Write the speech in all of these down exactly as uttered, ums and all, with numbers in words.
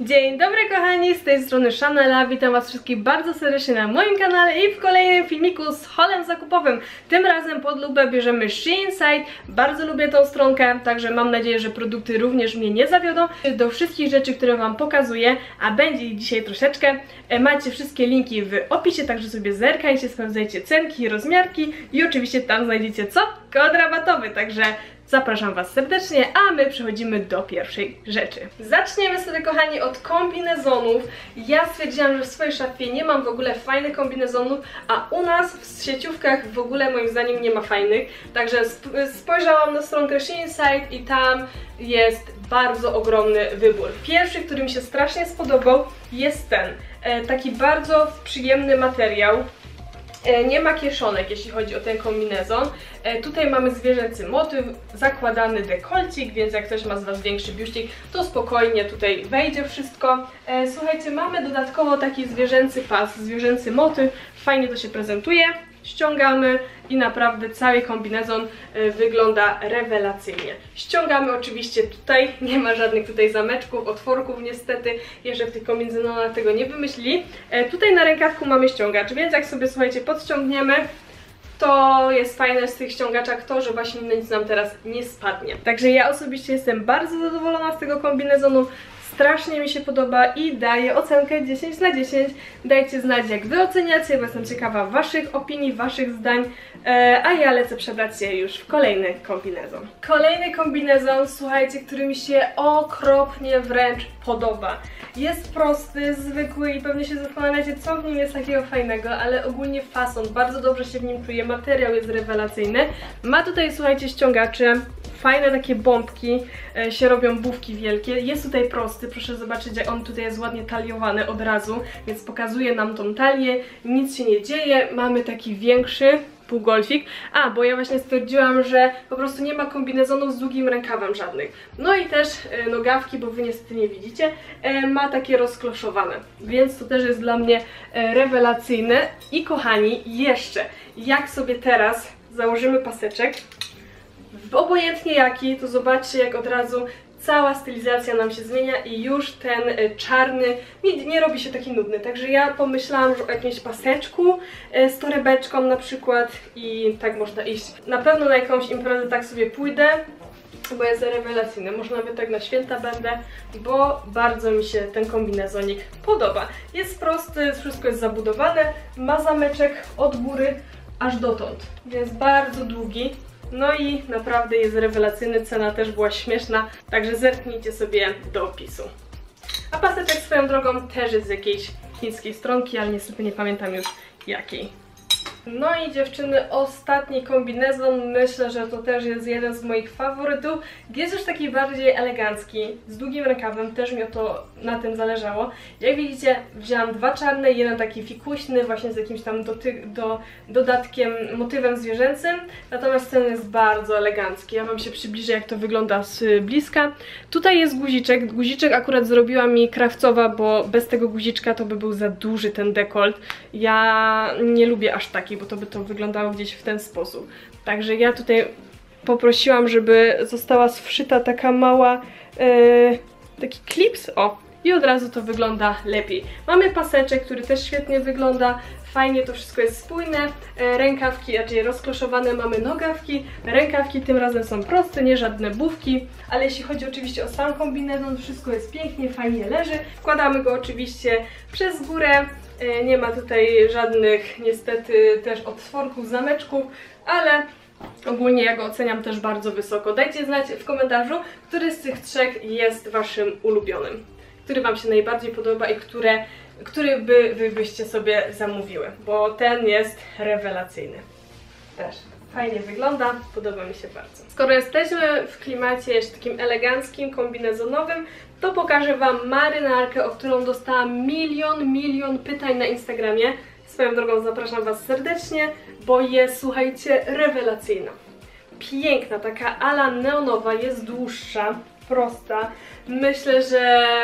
Dzień dobry kochani, z tej strony Chanela, witam was wszystkich bardzo serdecznie na moim kanale i w kolejnym filmiku z haulem zakupowym. Tym razem pod lupę bierzemy Shein Site, bardzo lubię tą stronkę, także mam nadzieję, że produkty również mnie nie zawiodą. Do wszystkich rzeczy, które wam pokazuję, a będzie ich dzisiaj troszeczkę, macie wszystkie linki w opisie, także sobie zerkajcie, sprawdzajcie cenki, rozmiarki i oczywiście tam znajdziecie co? Kod rabatowy, także zapraszam was serdecznie, a my przechodzimy do pierwszej rzeczy. Zaczniemy sobie kochani od kombinezonów. Ja stwierdziłam, że w swojej szafie nie mam w ogóle fajnych kombinezonów, a u nas w sieciówkach w ogóle moim zdaniem nie ma fajnych. Także spojrzałam na stronkę Shein Site i tam jest bardzo ogromny wybór. Pierwszy, który mi się strasznie spodobał, jest ten. E, taki bardzo przyjemny materiał. Nie ma kieszonek, jeśli chodzi o ten kombinezon. E, tutaj mamy zwierzęcy motyw, zakładany dekolcik, więc jak ktoś ma z was większy biuścik, to spokojnie tutaj wejdzie wszystko. E, słuchajcie, mamy dodatkowo taki zwierzęcy pas, zwierzęcy motyw, fajnie to się prezentuje. Ściągamy i naprawdę cały kombinezon y, wygląda rewelacyjnie. Ściągamy oczywiście tutaj, nie ma żadnych tutaj zameczków, otworków niestety, jeszcze w tych kombinezonach tego nie wymyślili. E, tutaj na rękawku mamy ściągacz, więc jak sobie słuchajcie podściągniemy, to jest fajne z tych ściągaczach to, że właśnie nic nam teraz nie spadnie. Także ja osobiście jestem bardzo zadowolona z tego kombinezonu. Strasznie mi się podoba i daję ocenkę dziesięć na dziesięć. Dajcie znać, jak wy oceniacie, bo jestem ciekawa waszych opinii, waszych zdań. E, a ja lecę przebrać się już w kolejny kombinezon. Kolejny kombinezon, słuchajcie, który mi się okropnie wręcz podoba. Jest prosty, zwykły i pewnie się zastanawiacie, co w nim jest takiego fajnego, ale ogólnie fason, bardzo dobrze się w nim czuje, materiał jest rewelacyjny. Ma tutaj, słuchajcie, ściągacze, fajne takie bombki, e, się robią bufki wielkie. Jest tutaj prosty, proszę zobaczyć, jak on tutaj jest ładnie taliowany od razu, więc pokazuje nam tą talię, nic się nie dzieje. Mamy taki większy półgolfik. A, bo ja właśnie stwierdziłam, że po prostu nie ma kombinezonów z długim rękawem żadnych. No i też e, nogawki, bo wy niestety nie widzicie, e, ma takie rozkloszowane, więc to też jest dla mnie e, rewelacyjne. I kochani, jeszcze, jak sobie teraz założymy paseczek, obojętnie jaki, to zobaczcie, jak od razu cała stylizacja nam się zmienia i już ten czarny nie, nie robi się taki nudny. Także ja pomyślałam, że o jakimś paseczku z torebeczką na przykład i tak można iść. Na pewno na jakąś imprezę tak sobie pójdę, bo jest rewelacyjny. Może nawet tak na święta będę, bo bardzo mi się ten kombinezonik podoba. Jest prosty, wszystko jest zabudowane, ma zameczek od góry aż dotąd, więc bardzo długi. No i naprawdę jest rewelacyjny, cena też była śmieszna, także zerknijcie sobie do opisu. A paseczek swoją drogą też jest z jakiejś chińskiej stronki, ale niestety nie pamiętam już jakiej. No i dziewczyny, ostatni kombinezon, myślę, że to też jest jeden z moich faworytów. Jest już taki bardziej elegancki, z długim rękawem, też mi o to na tym zależało. Jak widzicie, wzięłam dwa czarne, jeden taki fikuśny, właśnie z jakimś tam doty do, dodatkiem, motywem zwierzęcym. Natomiast ten jest bardzo elegancki. Ja wam się przybliżę, jak to wygląda z bliska. Tutaj jest guziczek, guziczek akurat zrobiła mi krawcowa, bo bez tego guziczka to by był za duży ten dekolt. Ja nie lubię aż taki, bo to by to wyglądało gdzieś w ten sposób. Także ja tutaj poprosiłam, żeby została wszyta taka mała, yy, taki klips, o, i od razu to wygląda lepiej. Mamy paseczek, który też świetnie wygląda, fajnie to wszystko jest spójne, e, rękawki raczej rozkloszowane, mamy nogawki, rękawki tym razem są proste, nie żadne bufki, ale jeśli chodzi oczywiście o sam kombinezon, wszystko jest pięknie, fajnie leży. Wkładamy go oczywiście przez górę. Nie ma tutaj żadnych niestety też otworków, zameczków, ale ogólnie ja go oceniam też bardzo wysoko. Dajcie znać w komentarzu, który z tych trzech jest waszym ulubionym, który wam się najbardziej podoba i które, który by wy byście sobie zamówiły, bo ten jest rewelacyjny. Też fajnie wygląda, podoba mi się bardzo. Skoro jesteśmy w klimacie jeszcze takim eleganckim, kombinezonowym, to pokażę wam marynarkę, o którą dostałam milion, milion pytań na Instagramie. Swoją drogą zapraszam was serdecznie, bo jest, słuchajcie, rewelacyjna. Piękna, taka ala neonowa, jest dłuższa, prosta. Myślę, że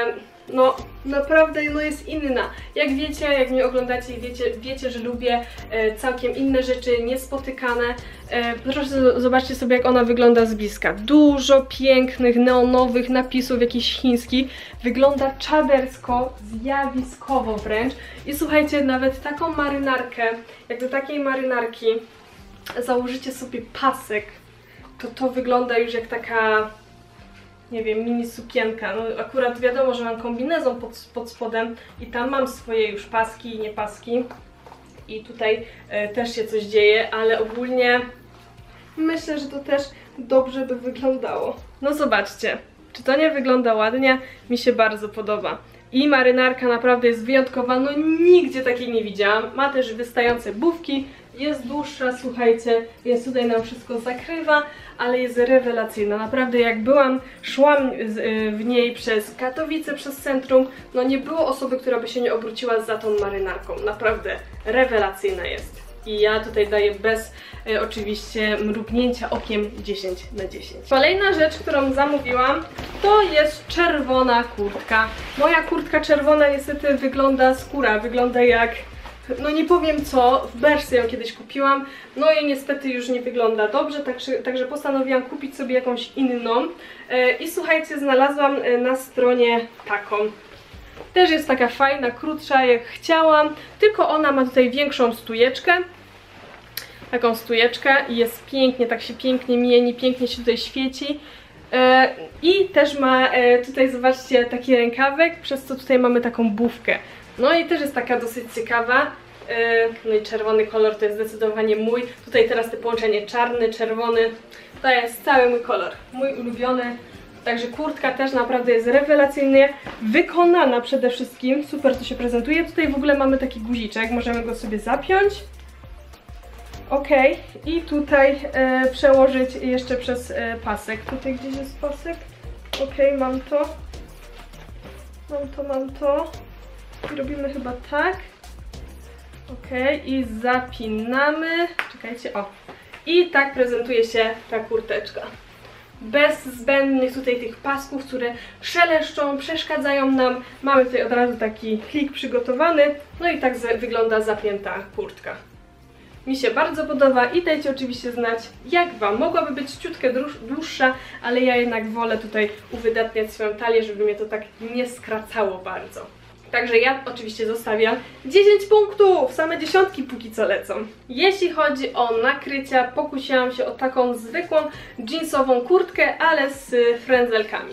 no naprawdę no jest inna. Jak wiecie, jak mnie oglądacie i wiecie, wiecie, że lubię e, całkiem inne rzeczy, niespotykane. E, proszę zobaczcie sobie, jak ona wygląda z bliska. Dużo pięknych, neonowych napisów, jakichś chińskich. Wygląda czadersko, zjawiskowo wręcz. I słuchajcie, nawet taką marynarkę, jak do takiej marynarki założycie sobie pasek, to to wygląda już jak taka, nie wiem, mini sukienka. No akurat wiadomo, że mam kombinezon pod, pod spodem i tam mam swoje już paski i nie paski. I tutaj e, też się coś dzieje, ale ogólnie myślę, że to też dobrze by wyglądało. No zobaczcie, czy to nie wygląda ładnie? Mi się bardzo podoba. I marynarka naprawdę jest wyjątkowa, no nigdzie takiej nie widziałam. Ma też wystające bufki, jest dłuższa, słuchajcie, więc tutaj nam wszystko zakrywa, ale jest rewelacyjna. Naprawdę jak byłam, szłam w niej przez Katowice, przez centrum, no nie było osoby, która by się nie obróciła za tą marynarką. Naprawdę rewelacyjna jest. I ja tutaj daję bez e, oczywiście mrugnięcia okiem dziesięć na dziesięć. Kolejna rzecz, którą zamówiłam, to jest czerwona kurtka. Moja kurtka czerwona niestety wygląda, skóra wygląda jak, no nie powiem co, w Bershce ją kiedyś kupiłam, no i niestety już nie wygląda dobrze, także, także postanowiłam kupić sobie jakąś inną. E, I słuchajcie, znalazłam na stronie taką. Też jest taka fajna, krótsza jak chciałam, tylko ona ma tutaj większą stujeczkę. Taką stujeczkę i jest pięknie, tak się pięknie mieni, pięknie się tutaj świeci. E, I też ma e, tutaj, zobaczcie, taki rękawek, przez co tutaj mamy taką bufkę. No i też jest taka dosyć ciekawa. E, no i czerwony kolor to jest zdecydowanie mój. Tutaj teraz to połączenie czarny, czerwony, to jest cały mój kolor, mój ulubiony. Także kurtka też naprawdę jest rewelacyjnie wykonana przede wszystkim. Super to się prezentuje. Tutaj w ogóle mamy taki guziczek, możemy go sobie zapiąć. Ok, i tutaj e, przełożyć jeszcze przez e, pasek. Tutaj gdzieś jest pasek. Ok, mam to. Mam to, mam to. I robimy chyba tak. Ok, i zapinamy. Czekajcie, o. I tak prezentuje się ta kurteczka. Bez zbędnych tutaj tych pasków, które szeleszczą, przeszkadzają nam. Mamy tutaj od razu taki klik przygotowany. No i tak wygląda zapięta kurtka. Mi się bardzo podoba i dajcie oczywiście znać, jak Wam. Mogłaby być ciutkę dłuższa, ale ja jednak wolę tutaj uwydatniać swoją talię, żeby mnie to tak nie skracało bardzo. Także ja oczywiście zostawiam dziesięć punktów, same dziesiątki póki co lecą. Jeśli chodzi o nakrycia, pokusiłam się o taką zwykłą jeansową kurtkę, ale z frędzelkami.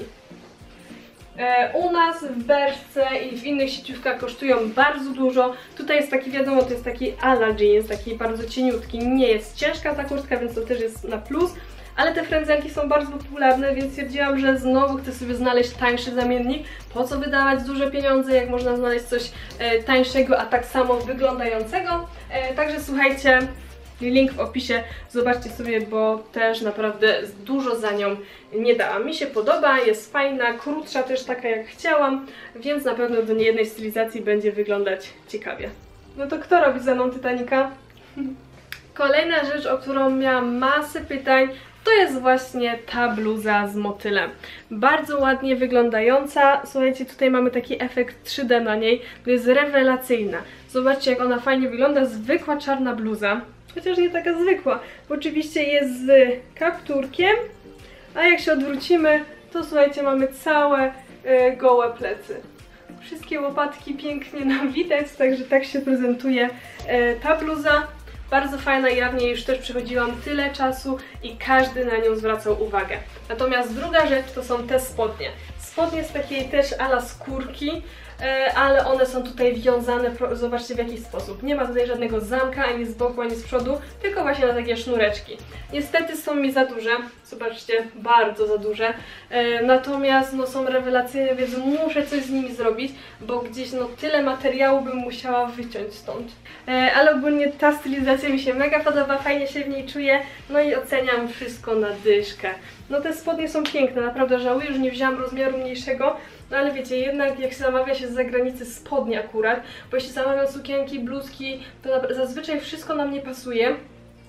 U nas w Bershce i w innych sieciówkach kosztują bardzo dużo. Tutaj jest taki, wiadomo, to jest taki ala jeans, taki bardzo cieniutki. Nie jest ciężka ta kurtka, więc to też jest na plus. Ale te frędzelki są bardzo popularne, więc stwierdziłam, że znowu chcę sobie znaleźć tańszy zamiennik. Po co wydawać duże pieniądze, jak można znaleźć coś e, tańszego, a tak samo wyglądającego. E, także słuchajcie, link w opisie, zobaczcie sobie, bo też naprawdę dużo za nią nie dałam. Mi się podoba, jest fajna, krótsza też taka jak chciałam, więc na pewno do niejednej stylizacji będzie wyglądać ciekawie. No to kto robi ze mną Titanica? Kolejna rzecz, o którą miałam masę pytań, to jest właśnie ta bluza z motylem. Bardzo ładnie wyglądająca. Słuchajcie, tutaj mamy taki efekt trzy D na niej, to jest rewelacyjna. Zobaczcie, jak ona fajnie wygląda, zwykła czarna bluza. Chociaż nie taka zwykła, bo oczywiście jest z kapturkiem, a jak się odwrócimy, to słuchajcie, mamy całe y, gołe plecy. Wszystkie łopatki pięknie nam widać, także tak się prezentuje y, ta bluza. Bardzo fajna, ja w niej już też przechodziłam tyle czasu i każdy na nią zwracał uwagę. Natomiast druga rzecz to są te spodnie. Spodnie z takiej też ala skórki, ale one są tutaj wiązane, zobaczcie w jaki sposób. Nie ma tutaj żadnego zamka, ani z boku, ani z przodu, tylko właśnie na takie sznureczki. Niestety są mi za duże, zobaczcie, bardzo za duże, natomiast no, są rewelacyjne, więc muszę coś z nimi zrobić, bo gdzieś no tyle materiału bym musiała wyciąć stąd. Ale ogólnie ta stylizacja mi się mega podoba, fajnie się w niej czuję, no i oceniam wszystko na dyszkę. No te spodnie są piękne, naprawdę żałuję, że nie wzięłam rozmiaru mniejszego, no ale wiecie, jednak jak się zamawia się z zagranicy spodnie akurat, bo jeśli zamawiam sukienki, bluzki, to zazwyczaj wszystko nam nie pasuje.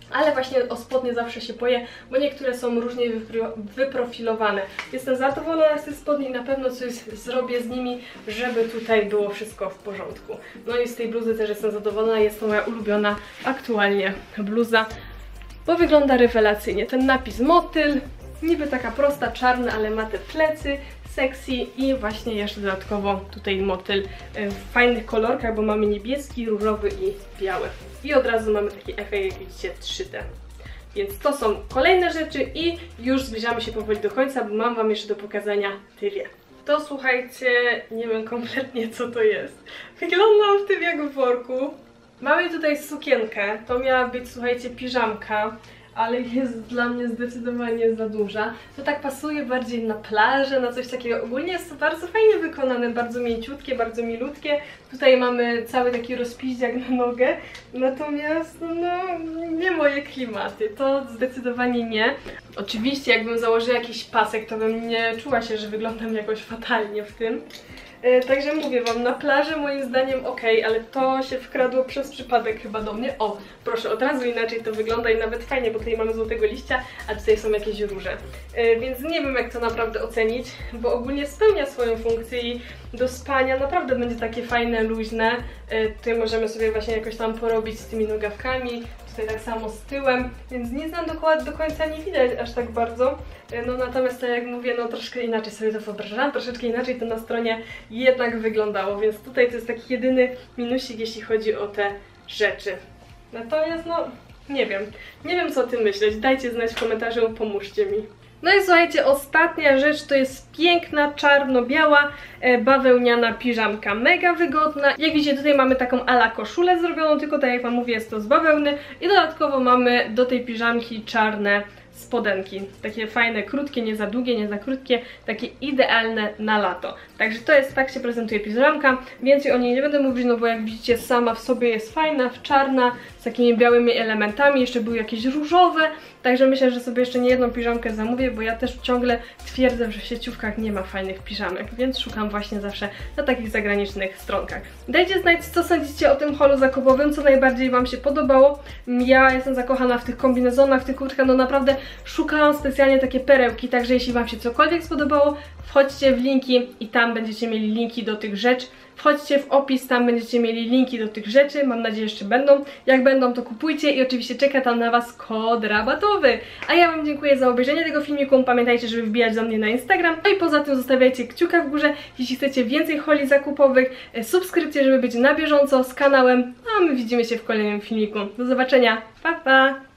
Ale właśnie o spodnie zawsze się boję, bo niektóre są różnie wyprofilowane. Jestem zadowolona z tych spodni i na pewno coś zrobię z nimi, żeby tutaj było wszystko w porządku. No i z tej bluzy też jestem zadowolona, jest to moja ulubiona aktualnie bluza, bo wygląda rewelacyjnie. Ten napis motyl, niby taka prosta, czarna, ale ma te plecy, sexy i właśnie jeszcze dodatkowo tutaj motyl w fajnych kolorkach, bo mamy niebieski, różowy i biały. I od razu mamy taki efekt, jak widzicie, trzy D. Więc to są kolejne rzeczy i już zbliżamy się powoli do końca, bo mam wam jeszcze do pokazania tyle. To słuchajcie, nie wiem kompletnie co to jest. Wygląda w tym jak w worku. Mamy tutaj sukienkę, to miała być, słuchajcie, piżamka, ale jest dla mnie zdecydowanie za duża. To tak pasuje bardziej na plażę, na coś takiego. Ogólnie jest to bardzo fajnie wykonane, bardzo mięciutkie, bardzo milutkie. Tutaj mamy cały taki rozpiździak na nogę, natomiast no nie moje klimaty, to zdecydowanie nie. Oczywiście jakbym założyła jakiś pasek, to bym nie czuła się, że wyglądam jakoś fatalnie w tym. Także mówię wam, na plaży moim zdaniem ok, ale to się wkradło przez przypadek chyba do mnie. O, proszę, od razu inaczej to wygląda i nawet fajnie, bo tutaj mamy złotego liścia, a tutaj są jakieś róże. Więc nie wiem jak to naprawdę ocenić, bo ogólnie spełnia swoją funkcję i do spania naprawdę będzie takie fajne, luźne. Tutaj możemy sobie właśnie jakoś tam porobić z tymi nogawkami. Tutaj tak samo z tyłem, więc nic nam do końca nie widać aż tak bardzo. No natomiast tak jak mówię, no troszkę inaczej sobie to wyobrażam, troszeczkę inaczej to na stronie jednak wyglądało, więc tutaj to jest taki jedyny minusik, jeśli chodzi o te rzeczy. Natomiast no, nie wiem, nie wiem co o tym myśleć, dajcie znać w komentarzu, pomóżcie mi. No i słuchajcie, ostatnia rzecz to jest piękna, czarno-biała, e, bawełniana piżamka, mega wygodna. Jak widzicie, tutaj mamy taką ala koszulę zrobioną, tylko tak jak wam mówię, jest to z bawełny i dodatkowo mamy do tej piżamki czarne spodenki. Takie fajne, krótkie, nie za długie, nie za krótkie, takie idealne na lato. Także to jest, tak się prezentuje piżamka. Więcej o niej nie będę mówić, no bo jak widzicie, sama w sobie jest fajna, czarna, z takimi białymi elementami, jeszcze były jakieś różowe, także myślę, że sobie jeszcze nie jedną piżamkę zamówię, bo ja też ciągle twierdzę, że w sieciówkach nie ma fajnych piżamek, więc szukam właśnie zawsze na takich zagranicznych stronkach. Dajcie znać, co sądzicie o tym haulu zakupowym, co najbardziej wam się podobało. Ja jestem zakochana w tych kombinezonach, w tych kurtkach, no naprawdę szukałam specjalnie takie perełki, także jeśli wam się cokolwiek spodobało, wchodźcie w linki i tam będziecie mieli linki do tych rzeczy. Wchodźcie w opis, tam będziecie mieli linki do tych rzeczy, mam nadzieję, że jeszcze będą. Jak będą, to kupujcie i oczywiście czeka tam na was kod rabatowy. A ja wam dziękuję za obejrzenie tego filmiku, pamiętajcie, żeby wbijać do mnie na Instagram. No i poza tym zostawiajcie kciuka w górze, jeśli chcecie więcej holi zakupowych, subskrypcję, żeby być na bieżąco z kanałem. A my widzimy się w kolejnym filmiku. Do zobaczenia, pa pa!